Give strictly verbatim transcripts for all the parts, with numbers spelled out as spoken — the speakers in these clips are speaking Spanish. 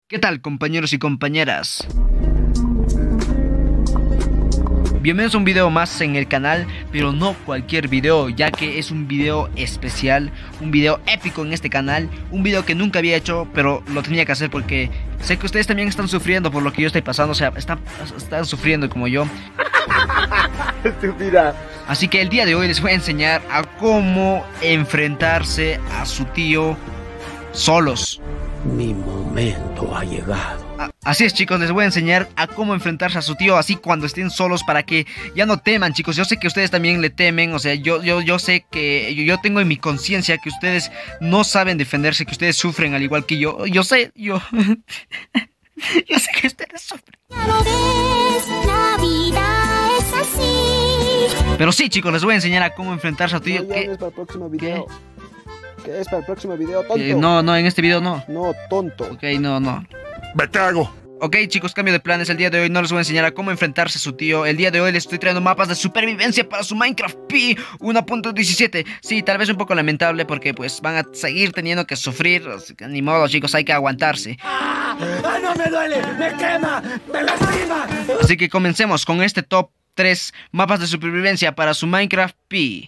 ¿Qué tal, compañeros y compañeras? Bienvenidos a un video más en el canal, pero no cualquier video, ya que es un video especial, un video épico en este canal, un video que nunca había hecho, pero lo tenía que hacer porque sé que ustedes también están sufriendo por lo que yo estoy pasando, o sea, están, están sufriendo como yo. Estúpida. Así que el día de hoy les voy a enseñar a cómo enfrentarse a su tío solos. Mi momento ha llegado. Así es, chicos, les voy a enseñar a cómo enfrentarse a su tío así cuando estén solos, para que ya no teman, chicos. Yo sé que ustedes también le temen, o sea, yo, yo, yo sé que yo, yo tengo en mi conciencia que ustedes no saben defenderse, que ustedes sufren al igual que yo. Yo sé, yo... yo sé que ustedes sufren. Ya lo ves, la vida es así. Pero sí, chicos, les voy a enseñar a cómo enfrentarse a su tío. No, ya ¿Qué? no es para el próximo video. ¿Qué es para el próximo video, tonto? Eh, no, no, en este video no. No, tonto. Ok, no, no. ¡Me cago! Ok, chicos, cambio de planes. El día de hoy no les voy a enseñar a cómo enfrentarse a su tío. El día de hoy les estoy trayendo mapas de supervivencia para su Minecraft Pi uno punto diecisiete. Sí, tal vez un poco lamentable porque pues van a seguir teniendo que sufrir. Ni modo, chicos, hay que aguantarse. ¡Ah, no me duele! ¡Me quema! ¡Me lastima! Así que comencemos con este top tres mapas de supervivencia para su Minecraft Pi.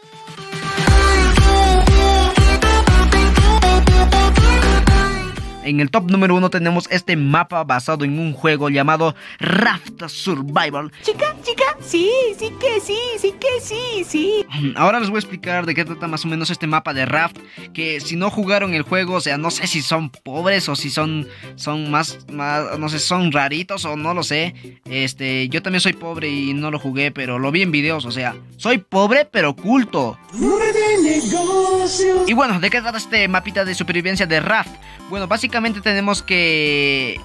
En el top número uno tenemos este mapa basado en un juego llamado Raft Survival. Chica, chica, sí, sí que sí, sí que sí, sí. Ahora les voy a explicar de qué trata más o menos este mapa de Raft. Que si no jugaron el juego, o sea, no sé si son pobres o si son, son más, más, no sé, son raritos o no lo sé. Este, yo también soy pobre y no lo jugué, pero lo vi en videos, o sea, soy pobre pero culto. Y bueno, ¿de qué trata este mapita de supervivencia de Raft? Bueno, básicamente tenemos que...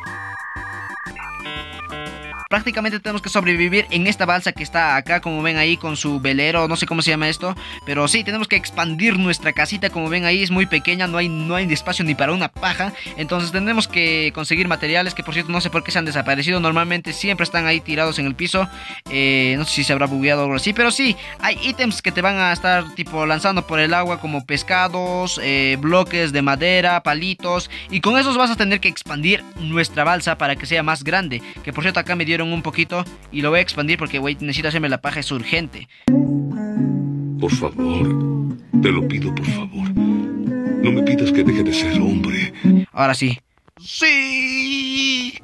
Prácticamente tenemos que sobrevivir en esta balsa que está acá, como ven ahí, con su velero, no sé cómo se llama esto. Pero sí, tenemos que expandir nuestra casita, como ven ahí, es muy pequeña, no hay, no hay espacio ni para una paja. Entonces tenemos que conseguir materiales, que por cierto no sé por qué se han desaparecido. Normalmente siempre están ahí tirados en el piso. eh, No sé si se habrá bugueado o algo así, pero sí, hay ítems que te van a estar tipo lanzando por el agua, como pescados, eh, bloques de madera, palitos. Y con esos vas a tener que expandir nuestra balsa para que sea más grande. Que por cierto acá me dieron un poquito y lo voy a expandir porque, güey, necesito hacerme la paja, es urgente. Por favor, te lo pido, por favor. No me pidas que deje de ser hombre. Ahora sí. ¡Sí!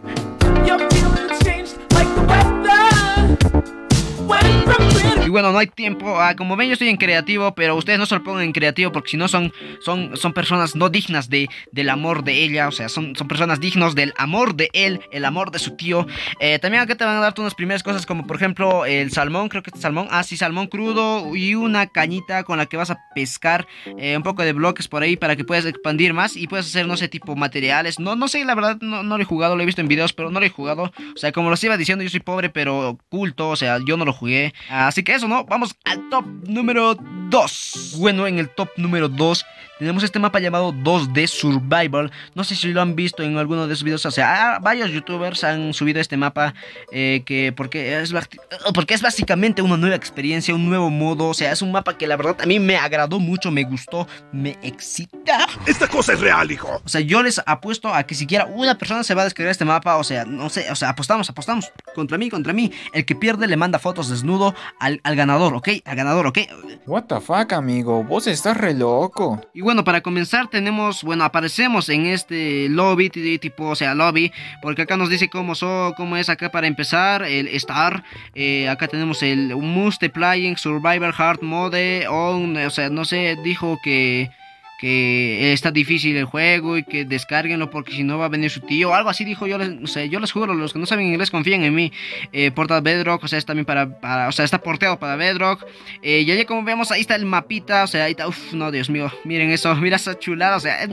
Y bueno, no hay tiempo. Ah, como ven, yo estoy en creativo, pero ustedes no se lo pongan en creativo porque si no son, son, son personas no dignas de, del amor de ella. O sea, son, son personas dignos del amor de él, el amor de su tío. eh, También acá te van a dar unas primeras cosas, como por ejemplo el salmón, creo que este salmón. Ah, sí, salmón crudo y una cañita con la que vas a pescar. eh, Un poco de bloques por ahí para que puedas expandir más y puedas hacer, no sé, tipo materiales. No, no sé, la verdad, no, no lo he jugado, lo he visto en videos, pero no lo he jugado. O sea, como los iba diciendo, yo soy pobre pero culto, o sea, yo no lo jugué. Así que eso, ¿no? Vamos al top número dos. Bueno, en el top número dos tenemos este mapa llamado dos D Survival. No sé si lo han visto en alguno de sus videos. O sea, varios youtubers han subido este mapa. eh, que porque es, porque es básicamente una nueva experiencia, un nuevo modo. O sea, es un mapa que la verdad a mí me agradó mucho, me gustó, me excita. Esta cosa es real, hijo. O sea, yo les apuesto a que siquiera una persona se va a descargar este mapa. O sea, no sé, o sea, apostamos, apostamos. Contra mí, contra mí. El que pierde le manda fotos desnudo al, al ganador, ¿ok? Al ganador, ¿ok? What the fuck, amigo, vos estás re loco. Y bueno, para comenzar tenemos, bueno, aparecemos en este lobby, tipo, o sea, lobby, porque acá nos dice cómo, so, cómo es acá para empezar, el Star. eh, Acá tenemos el Must Playing Survival Hard Mode on, o sea, no sé, dijo que... que está difícil el juego y que descárguenlo porque si no va a venir su tío, algo así dijo. Yo les, o sea, yo les juro, los que no saben inglés confíen en mí. eh, Porta Bedrock, o sea, es también para, para, o sea, está porteado para Bedrock. eh, Y allá como vemos, ahí está el mapita, o sea, ahí está, uff, no, Dios mío, miren eso, mira esa chulada, o sea,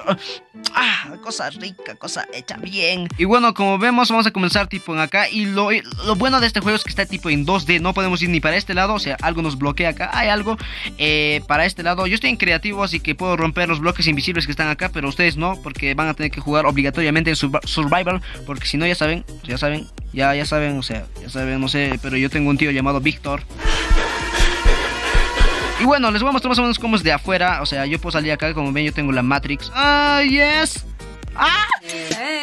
ah, cosa rica, cosa hecha bien. Y bueno, como vemos, vamos a comenzar tipo en acá. Y lo, lo bueno de este juego es que está tipo en dos D, no podemos ir ni para este lado, o sea, algo nos bloquea acá, hay algo eh, para este lado. Yo estoy en creativo, así que puedo romper los bloques invisibles que están acá, pero ustedes no, porque van a tener que jugar obligatoriamente en Survival, porque si no, ya saben, ya saben, ya, ya saben, o sea, ya saben, no sé, pero yo tengo un tío llamado Víctor. Y bueno, les voy a mostrar más o menos cómo es de afuera. O sea, yo puedo salir acá, como ven, yo tengo la Matrix. ¡Ah, yes! ¡Ah!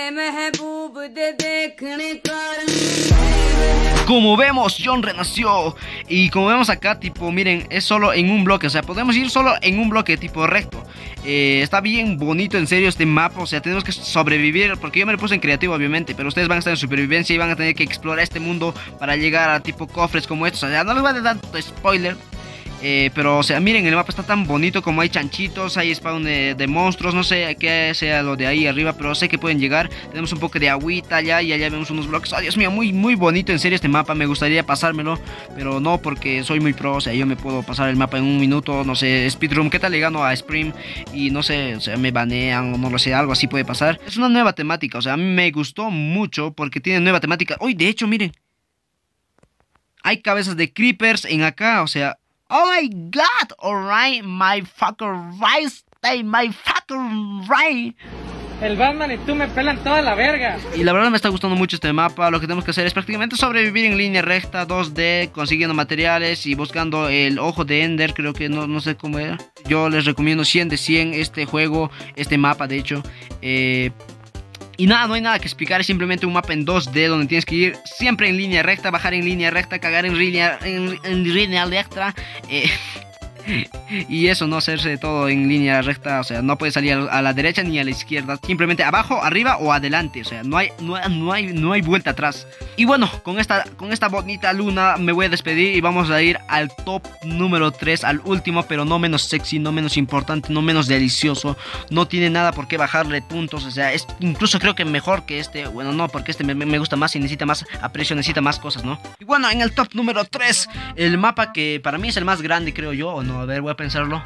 como vemos, John renació. Y como vemos acá, tipo, miren, es solo en un bloque. O sea, podemos ir solo en un bloque, tipo recto. eh, Está bien bonito, en serio, este mapa. O sea, tenemos que sobrevivir, porque yo me lo puse en creativo, obviamente, pero ustedes van a estar en supervivencia y van a tener que explorar este mundo para llegar a tipo cofres como estos. O sea, no les voy a dar tanto spoiler. Eh, pero, o sea, miren, el mapa está tan bonito, como hay chanchitos, hay spawn de, de monstruos, no sé qué sea lo de ahí arriba, pero sé que pueden llegar. Tenemos un poco de agüita allá y allá vemos unos bloques. Oh, Dios mío, muy, muy bonito, en serio, este mapa. Me gustaría pasármelo, pero no, porque soy muy pro. O sea, yo me puedo pasar el mapa en un minuto, no sé, speedrun. ¿Qué tal le gano a Sprim? Y no sé, o sea, me banean o no lo sé, algo así puede pasar. Es una nueva temática, o sea, a mí me gustó mucho porque tiene nueva temática. Uy, de hecho, miren, hay cabezas de creepers en acá, o sea... Oh my god, alright, my fucker right, stay my fucker right. El Batman y tú me pelan toda la verga. Y la verdad me está gustando mucho este mapa. Lo que tenemos que hacer es prácticamente sobrevivir en línea recta, dos D, consiguiendo materiales y buscando el ojo de Ender. Creo que no, no sé cómo era. Yo les recomiendo cien de cien este juego, este mapa de hecho. Eh... Y nada, no hay nada que explicar, es simplemente un mapa en dos D donde tienes que ir siempre en línea recta, bajar en línea recta, cagar en línea, en, en línea recta. Eh, y eso, no hacerse todo en línea recta, o sea, no puedes salir a la derecha ni a la izquierda, simplemente abajo, arriba o adelante, o sea, no hay, no, no hay, no hay vuelta atrás. Y bueno, con esta, con esta bonita luna me voy a despedir y vamos a ir al top número tres, al último, pero no menos sexy, no menos importante, no menos delicioso. No tiene nada por qué bajarle puntos, o sea, es incluso creo que mejor que este. Bueno, no, porque este me, me gusta más y necesita más aprecio, necesita más cosas, ¿no? Y bueno, en el top número tres, el mapa que para mí es el más grande, creo yo, o no. A ver, voy a pensarlo.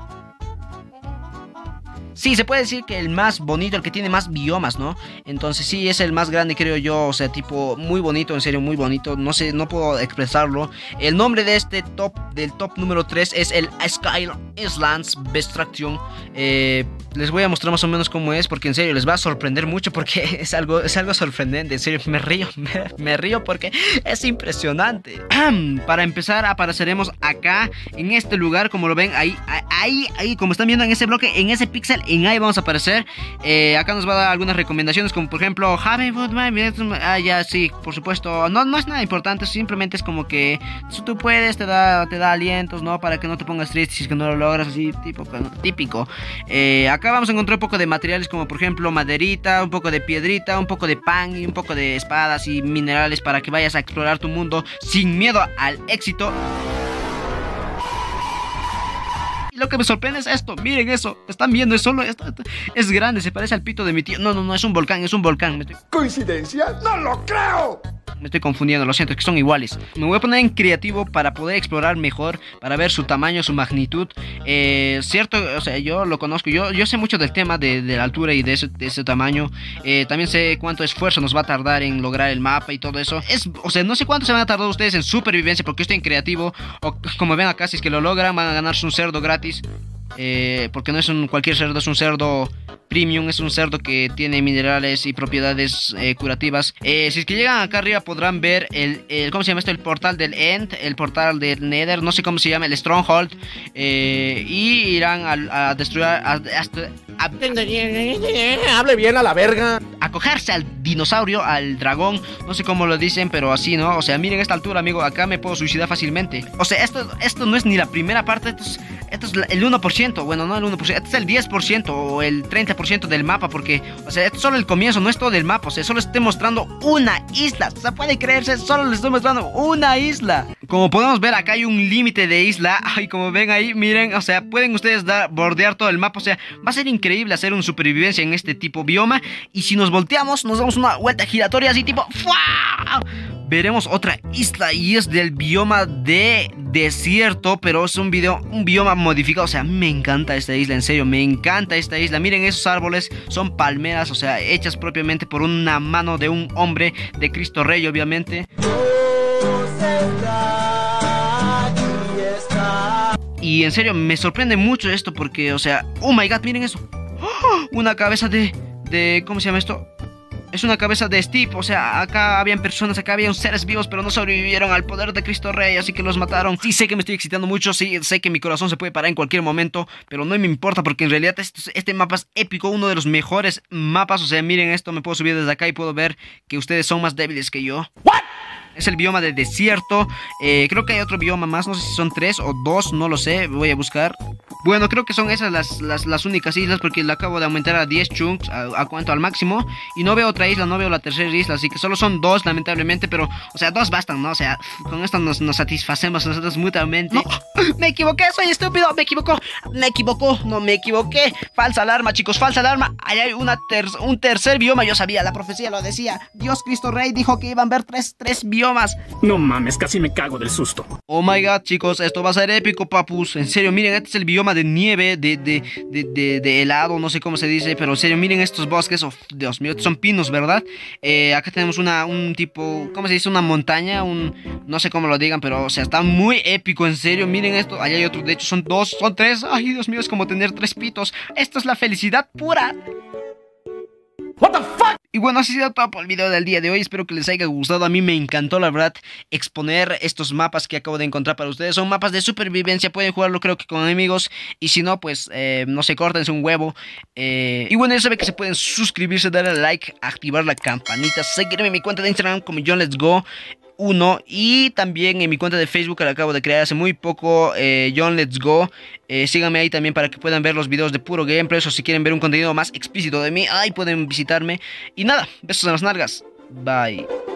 Sí, se puede decir que el más bonito, el que tiene más biomas, ¿no? Entonces sí, es el más grande, creo yo. O sea, tipo, muy bonito, en serio, muy bonito. No sé, no puedo expresarlo. El nombre de este top, del top número tres, es el Sky Islands Destruction. Eh, les voy a mostrar más o menos cómo es, porque en serio, les va a sorprender mucho, porque es algo, es algo sorprendente. En serio, me río, me, me río porque es impresionante. Para empezar, apareceremos acá, en este lugar, como lo ven, ahí, ahí, ahí, como están viendo en ese bloque, en ese píxel, en ahí vamos a aparecer. eh, Acá nos va a dar algunas recomendaciones, como por ejemplo Happy Food, ah, ya, sí, por supuesto. No, no es nada importante, simplemente es como que si tú puedes, te da, te da alientos, ¿no? Para que no te pongas triste si es que no lo logras, así, tipo, típico. eh, Acá vamos a encontrar un poco de materiales, como por ejemplo maderita, un poco de piedrita, un poco de pan y un poco de espadas y minerales, para que vayas a explorar tu mundo sin miedo al éxito. Lo que me sorprende es esto, miren eso, están viendo, es solo esto, esto, es grande, se parece al pito de mi tío. No, no, no, es un volcán, es un volcán. Me estoy... ¿Coincidencia? ¡No lo creo! Me estoy confundiendo, lo siento, es que son iguales. Me voy a poner en creativo para poder explorar mejor, para ver su tamaño, su magnitud. Eh, cierto, o sea, yo lo conozco, yo, yo sé mucho del tema de, de la altura y de ese, de ese tamaño. Eh, también sé cuánto esfuerzo nos va a tardar en lograr el mapa y todo eso. Es, o sea, no sé cuánto se van a tardar ustedes en supervivencia, porque yo estoy en creativo. O como ven acá, si es que lo logran, van a ganarse un cerdo gratis. Eh, porque no es un cualquier cerdo, es un cerdo premium, es un cerdo que tiene minerales y propiedades eh, curativas. eh, Si es que llegan acá arriba podrán ver el, el, ¿cómo se llama esto? El portal del End, el portal del Nether, no sé cómo se llama, el Stronghold. eh, Y irán a, a destruir a, a, a, Hable bien a la verga. a cogerse al dinosaurio, al dragón, no sé cómo lo dicen, pero así, ¿no? O sea, miren esta altura, amigo, acá me puedo suicidar fácilmente. O sea, esto, esto no es ni la primera parte, esto es, esto es el uno por ciento, bueno, no el uno por ciento, este es el diez por ciento o el treinta por ciento del mapa, porque, o sea, esto es solo el comienzo, no es todo el mapa, o sea, solo estoy mostrando una isla, o sea, puede creerse, solo les estoy mostrando una isla. Como podemos ver, acá hay un límite de isla, y como ven ahí, miren, o sea, pueden ustedes dar, bordear todo el mapa, o sea, va a ser increíble hacer un supervivencia en este tipo bioma, y si nos volteamos, nos damos una vuelta giratoria así tipo, ¡fua! Veremos otra isla y es del bioma de desierto, pero es un, video, un bioma modificado. O sea, me encanta esta isla, en serio, me encanta esta isla. Miren, esos árboles son palmeras, o sea, hechas propiamente por una mano de un hombre, de Cristo Rey, obviamente. Y en serio, me sorprende mucho esto porque, o sea, oh my god, miren eso. ¡Oh! Una cabeza de, de, ¿cómo se llama esto? Es una cabeza de Steve, o sea, acá habían personas, acá habían seres vivos, pero no sobrevivieron al poder de Cristo Rey, así que los mataron. Sí, sé que me estoy excitando mucho, sí, sé que mi corazón se puede parar en cualquier momento, pero no me importa porque en realidad este, este mapa es épico, uno de los mejores mapas. O sea, miren esto, me puedo subir desde acá y puedo ver que ustedes son más débiles que yo. ¿What? Es el bioma de desierto. eh, Creo que hay otro bioma más, no sé si son tres o dos, no lo sé, voy a buscar. Bueno, creo que son esas las, las, las únicas islas, porque le acabo de aumentar a diez chunks, a, a cuanto al máximo. Y no veo otra isla, no veo la tercera isla, así que solo son dos, lamentablemente. Pero, o sea, dos bastan, ¿no? O sea, con esto nos, nos satisfacemos nosotros mutuamente. No, me equivoqué, soy estúpido, me equivoco. Me equivocó, no me equivoqué. Falsa alarma, chicos, falsa alarma. Ahí hay una ter un tercer bioma, yo sabía, la profecía lo decía. Dios Cristo Rey dijo que iban a haber tres, tres biomas. No mames, casi me cago del susto. Oh my god, chicos, esto va a ser épico, papus. En serio, miren, este es el bioma de nieve, de, de, de, de, de helado, no sé cómo se dice. Pero en serio, miren estos bosques, oh, Dios mío, son pinos, ¿verdad? Eh, acá tenemos una, un tipo, ¿cómo se dice? Una montaña, un, no sé cómo lo digan, pero o sea, está muy épico, en serio. Miren esto, allá hay otro, de hecho son dos, son tres. Ay, Dios mío, es como tener tres pitos. Esto es la felicidad pura. What the fuck? Y bueno, así ha sido todo por el video del día de hoy. Espero que les haya gustado. A mí me encantó, la verdad, exponer estos mapas que acabo de encontrar para ustedes. Son mapas de supervivencia. Pueden jugarlo, creo que con amigos. Y si no, pues, eh, no sé, córtense un huevo. eh, Y bueno, ya saben que se pueden suscribirse, darle like, activar la campanita, seguirme en mi cuenta de Instagram como John Let's Go uno. Y también en mi cuenta de Facebook, que la acabo de crear hace muy poco, eh, John Let's Go. eh, Síganme ahí también para que puedan ver los videos de puro gameplay. O si quieren ver un contenido más explícito de mí, ahí pueden visitarme. Y nada, besos en las nalgas. Bye.